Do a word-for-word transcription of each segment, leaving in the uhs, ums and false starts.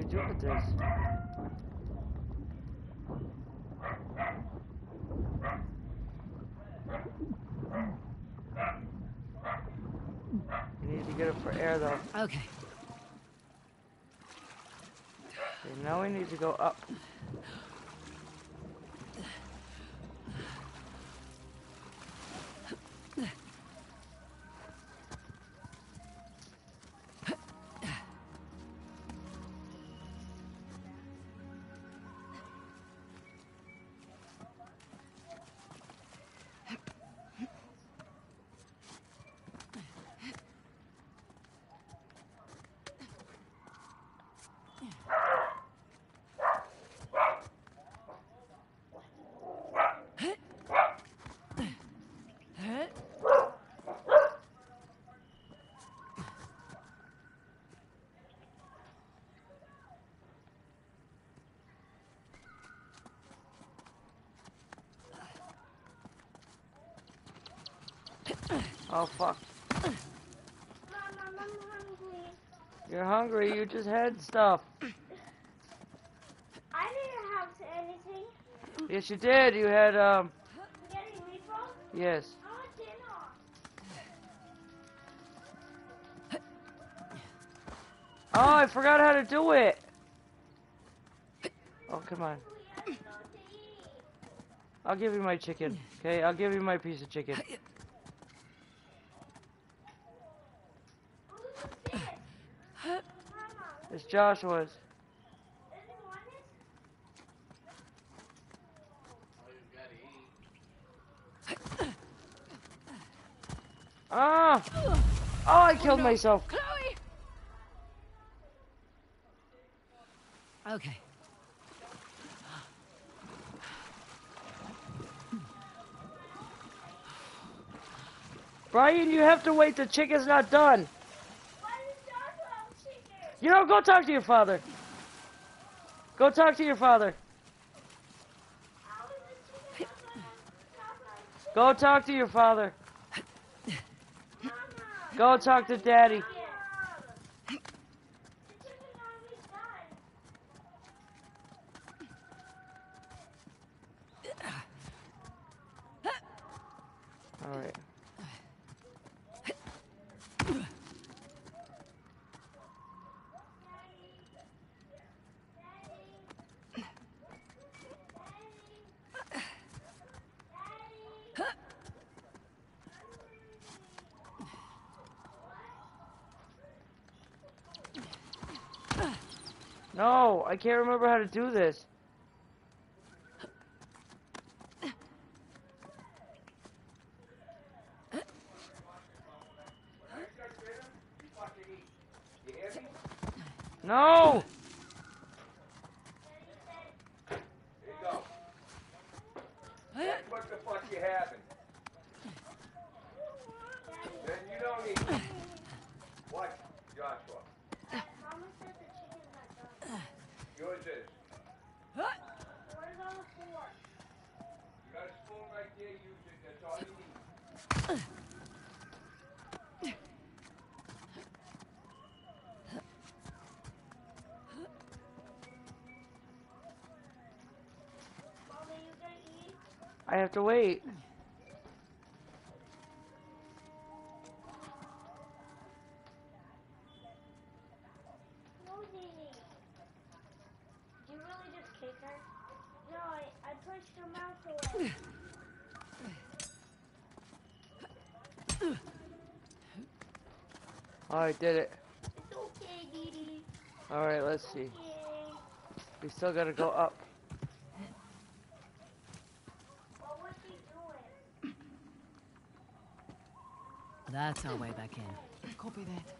do with this? You need to get it for air, though. Okay. Okay, now we need to go up. Oh, fuck. Mom, I'm hungry. You're hungry, you just had stuff. I didn't have anything. Yes, you did. You had, um... Getting meatballs? yes. I want dinner. Oh, I forgot how to do it. Oh, come on. We have to eat. I'll give you my chicken. Okay, I'll give you my piece of chicken. Who's this? Mama, It's Joshua's. does he want it? Ah! Oh, I killed myself. Chloe! Okay. Brian, you have to wait. The chicken's not done. Why does Joshua have chicken? You know, go talk to your father. Go talk to your father. How is the chicken not gonna Joshua have Go talk to your father. chicken? Mama. Go talk to daddy. Mom. The chicken's already done. All right. No, I can't remember how to do this. No! Here you go. That's what the fuck you having. Then you don't eat. What, Joshua? Mama said the chicken's not done. Yours is. Where's all the fork? You got a spoon right there, use it. That's all you need. Mama, you gonna eat? I have to wait. No, Dini. Did you really just kick her? No, I, I pushed her mouth away. Oh, I did it. It's okay, Didi. All right, let's see. Okay. We still gotta go up. What was he doing? That's our way back in. Copy that.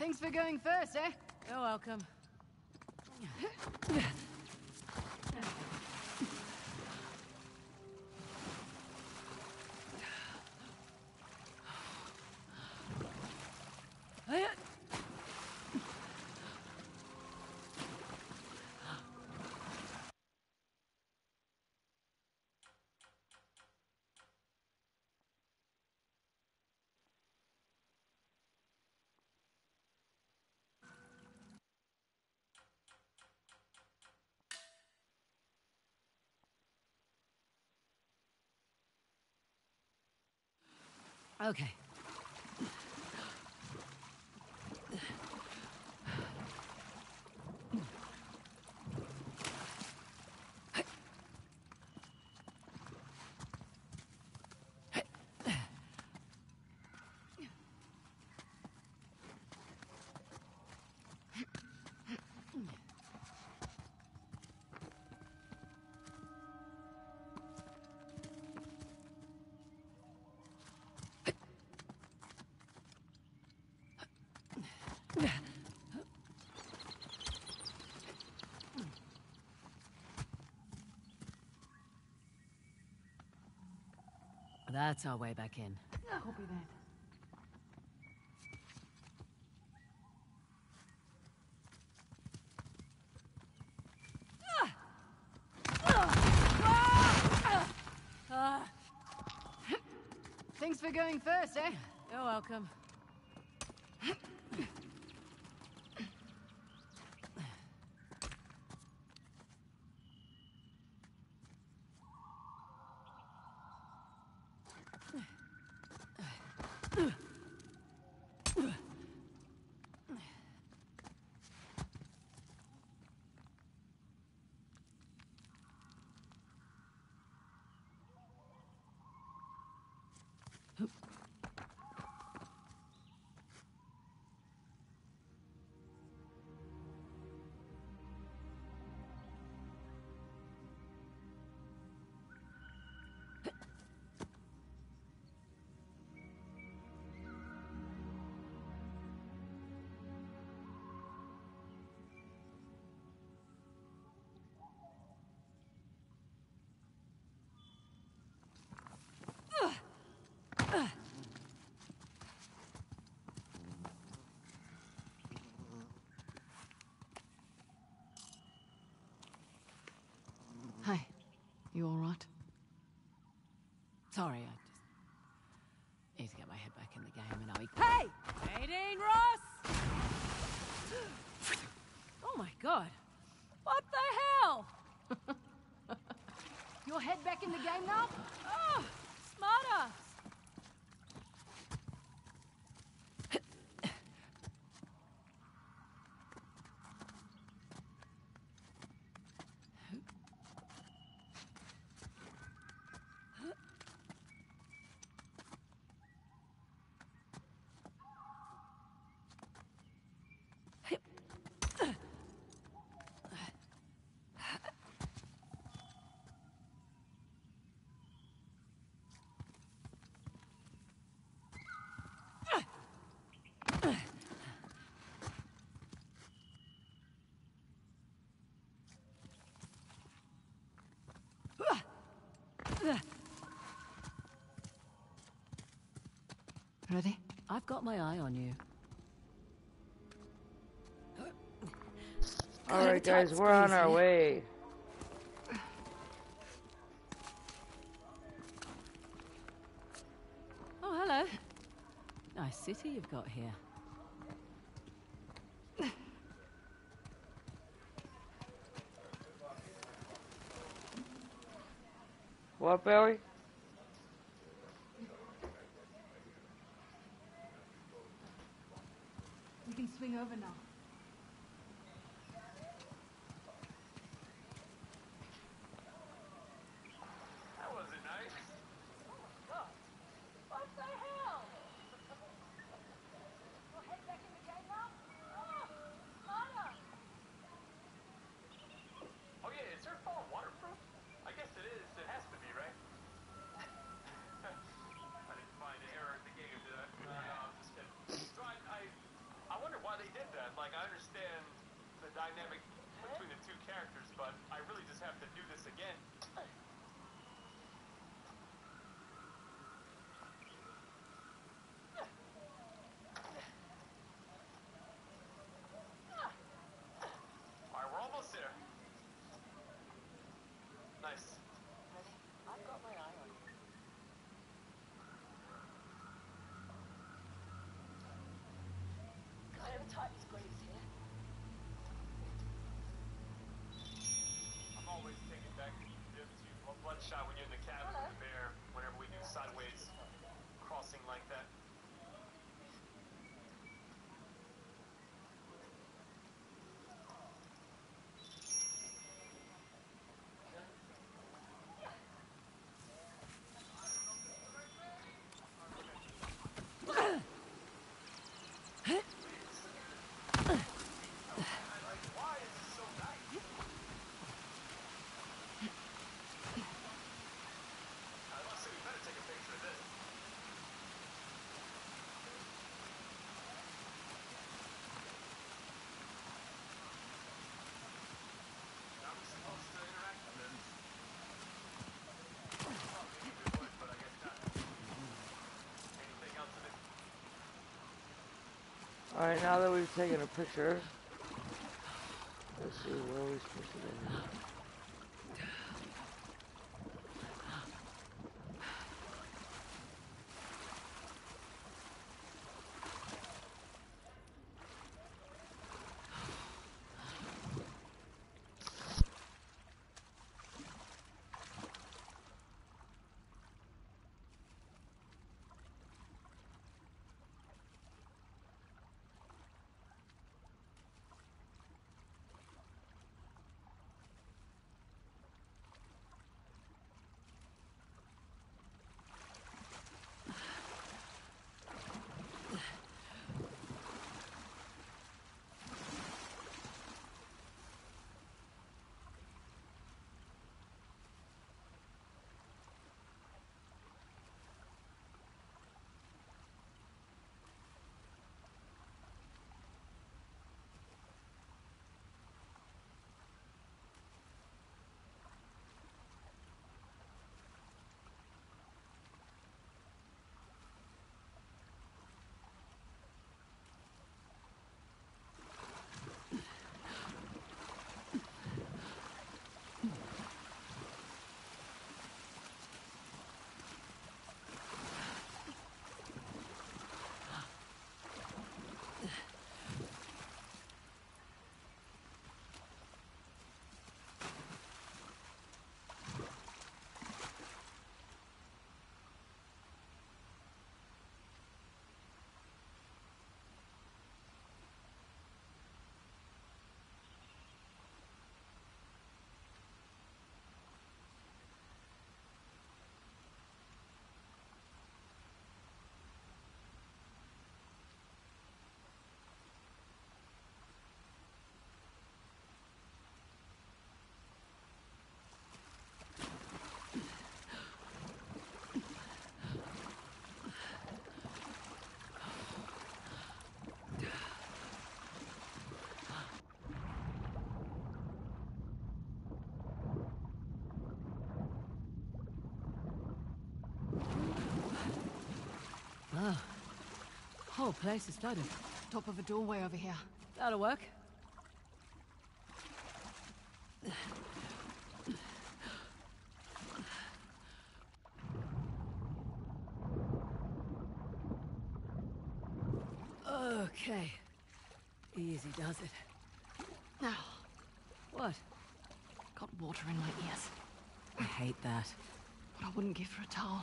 Thanks for going first, eh? You're welcome. Okay. That's our way back in. Copy that. Thanks for going first, eh? You're welcome. Hey, you all right? Sorry, I just need to get my head back in the game and I'll be... Hey! eighteen, Ross! Oh my god. What the hell? Your head back in the game now? Oh, smarter! Ready? I've got my eye on you. Alright guys, we're on our way. Oh, hello. Nice city you've got here. What, Barry? We can swing over now. That wasn't nice. What the hell? Your head back in the game now? Oh, smarter! Oh yeah, is her phone waterproof? I guess it is. It has to be, right? I didn't find an error in the game, did I? No, I'm just kidding. So I, I, I wonder why they like, I understand the dynamic between the two characters, but I really just have to do this again. Alright, we're almost there. Nice. Ready? I've got my eye on you. Kind of a tight squeeze here. I'm always taken back to to Bloodshot when you're in the cabin with the bear, whenever we do sideways crossing like that. Alright, now that we've taken a picture, let's see, where are we supposed to go? Oh. Whole place is flooded. Top of a doorway over here. That'll work. Okay. Easy does it. Now, What? got water in my ears. I hate that. But I wouldn't give for a towel.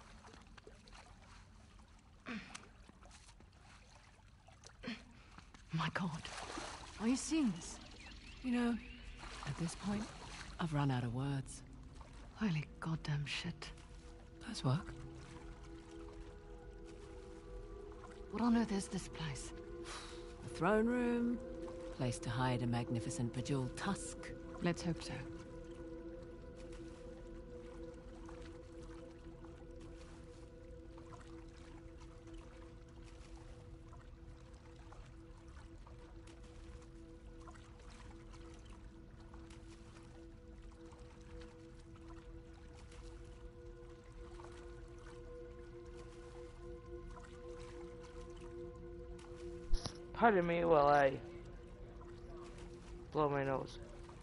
My God. Are you seeing this? You know, at this point, I've run out of words. Holy goddamn shit. Does work. What on earth is this place? A throne room, place to hide a magnificent bejeweled tusk. Let's hope so. Pardon me while I blow my nose.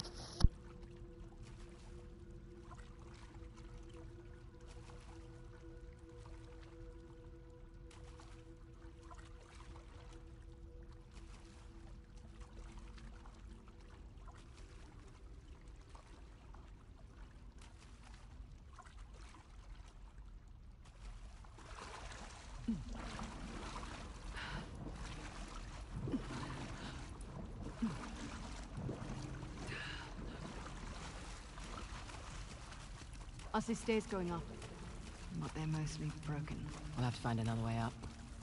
I see stairs going up. But they're mostly broken. We'll have to find another way up.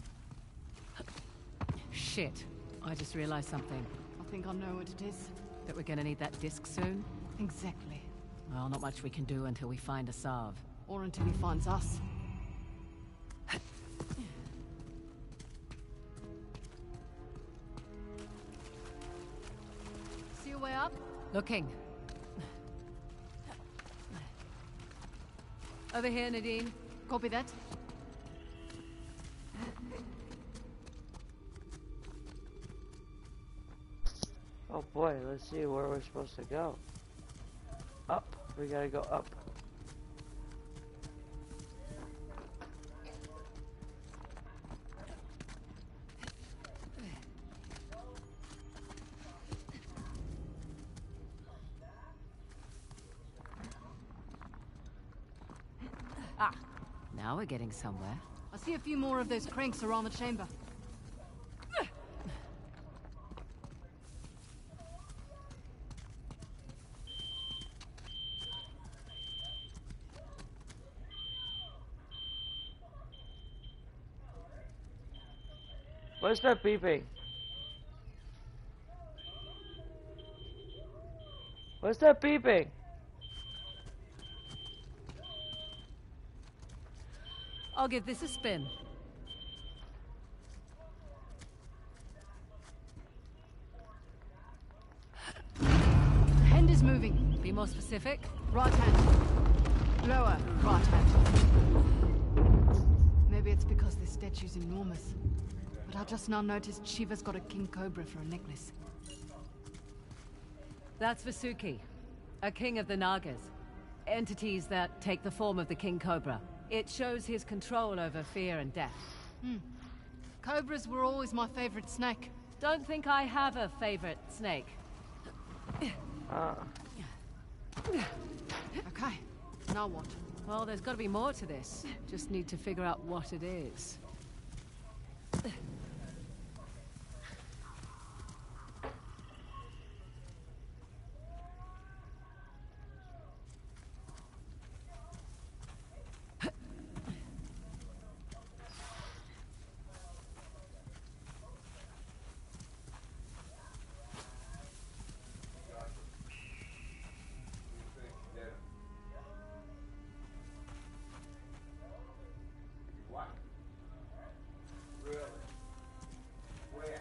Shit. I just realized something. I think I know what it is. That we're gonna need that disc soon? Exactly. Well, not much we can do until we find a salve. Or until he finds us. See a way up? Looking. Over here, Nadine. Copy that. Oh boy, let's see where we're supposed to go. Up. We gotta go up. Ah, now we're getting somewhere. I see a few more of those cranks around the chamber. What's that beeping? What's that beeping? I'll give this a spin. The hand is moving. Be more specific. Right hand. Lower right hand. Maybe it's because this statue's enormous. But I just now noticed Shiva's got a king cobra for a necklace. That's Vasuki, a king of the Nagas. Entities that take the form of the king cobra. It shows his control over fear and death. Hmm. Cobras were always my favorite snake. Don't think I have a favorite snake. Ah. Okay, now what? Well, there's got to be more to this. Just need to figure out what it is. What? Really? Where?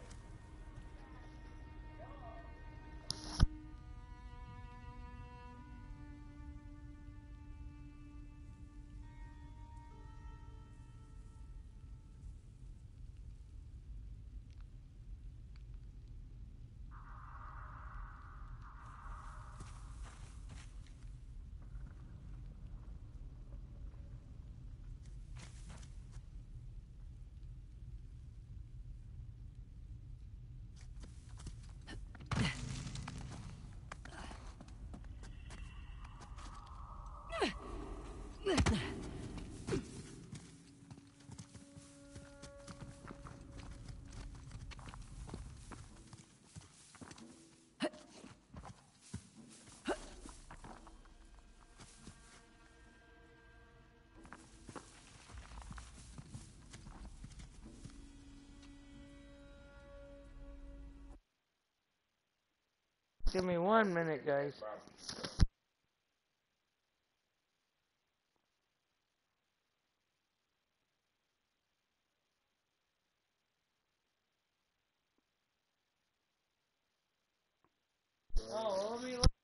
Give me one minute, guys. Oh, let me look.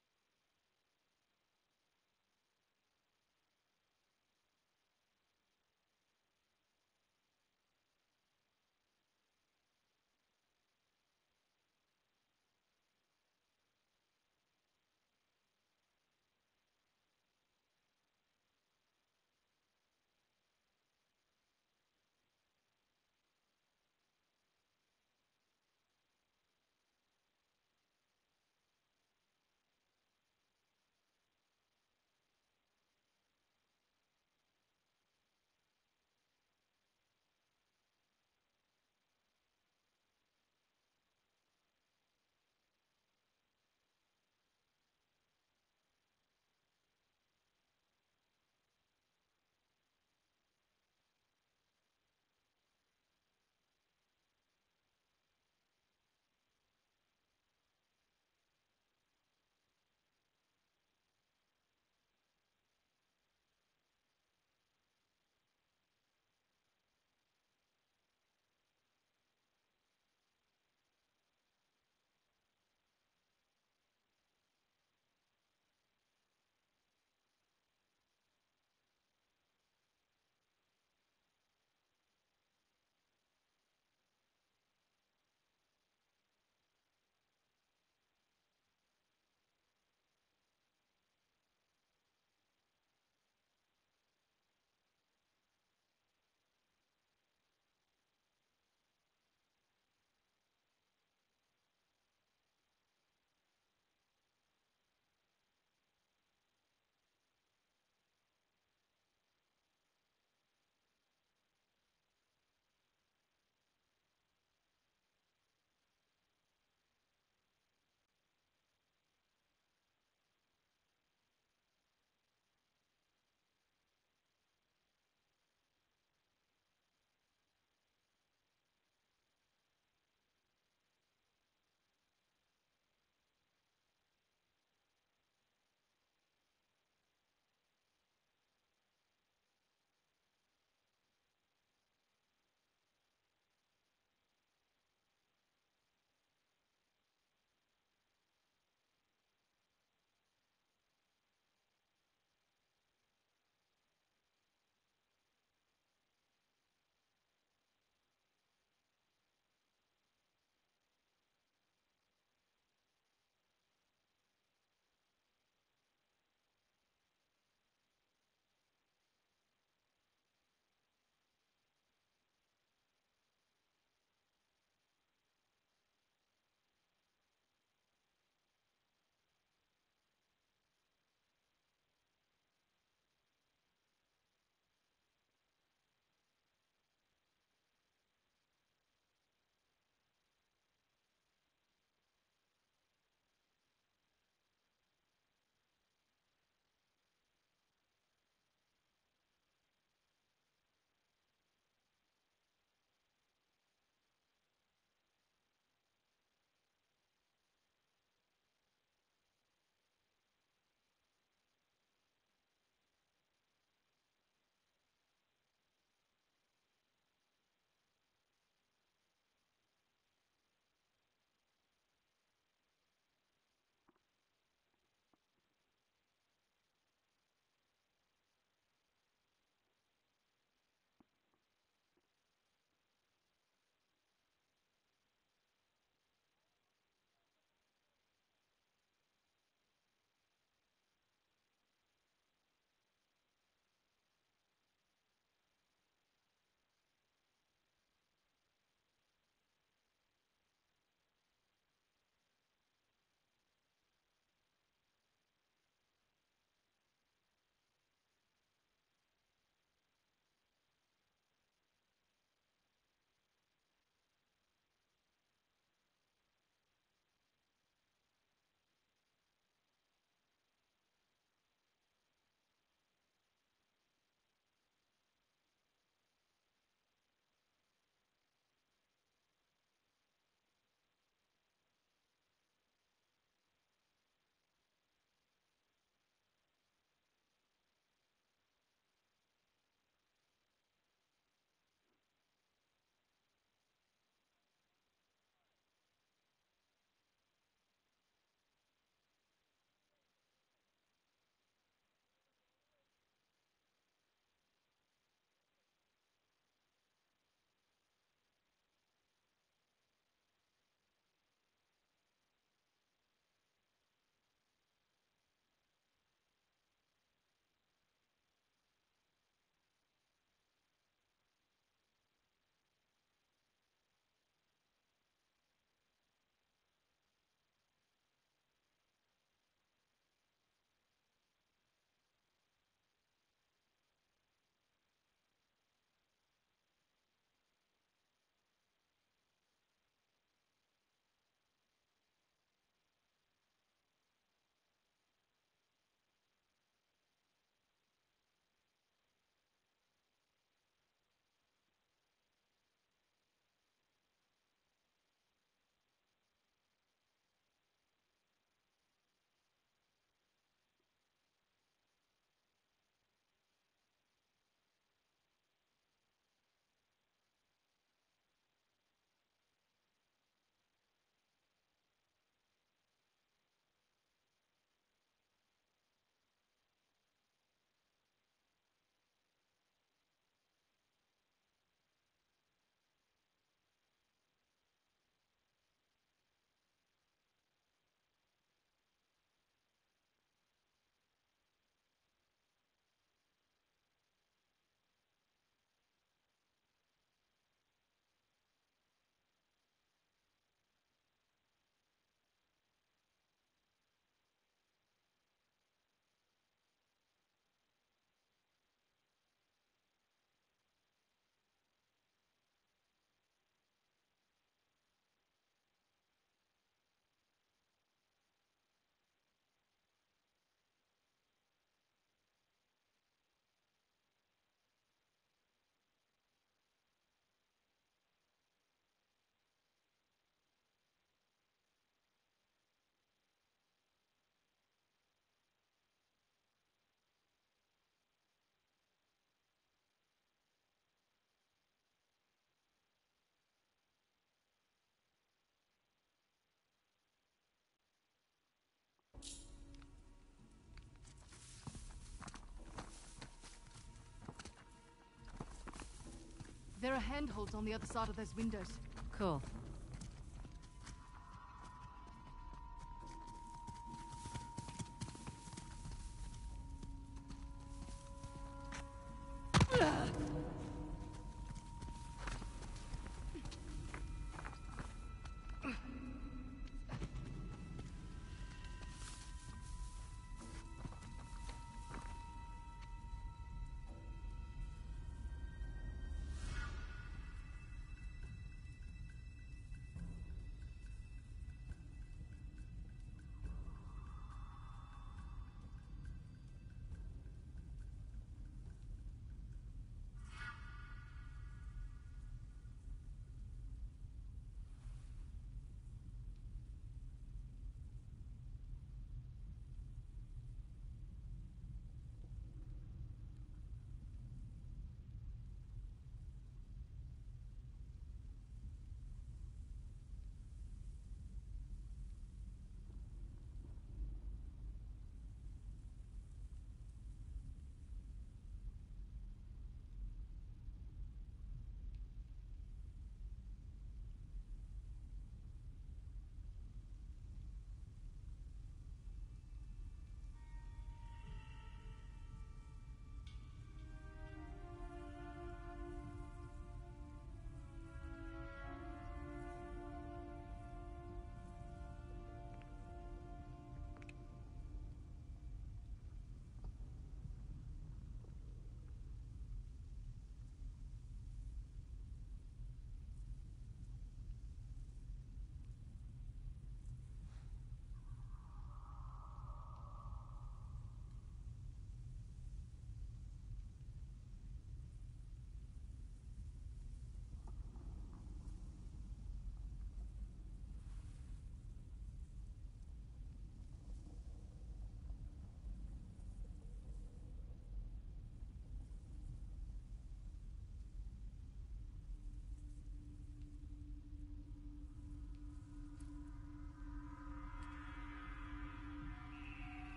There are handholds on the other side of those windows. Cool.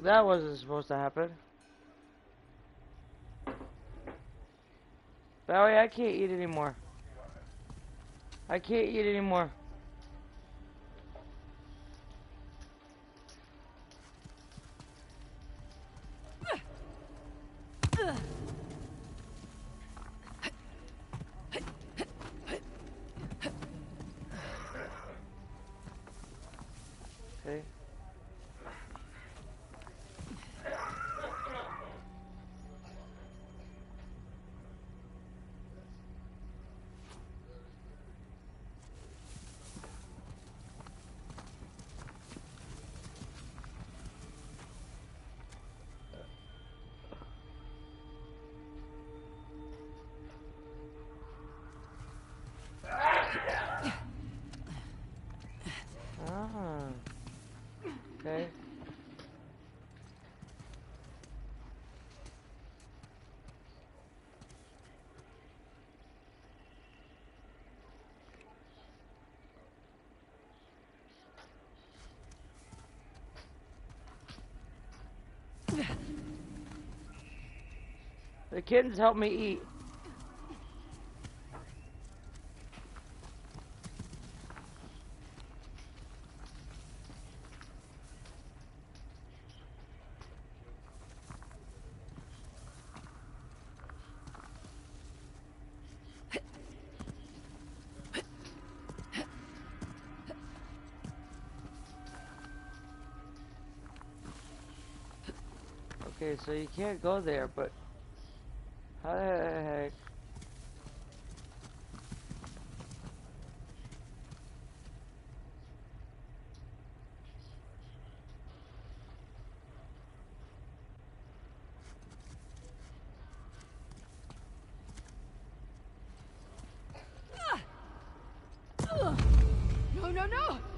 That wasn't supposed to happen. Barry, I can't eat anymore. I can't eat anymore. Okay. Ah. Okay. The kittens help me eat. Okay, so you can't go there, but how the heck? No, no, no!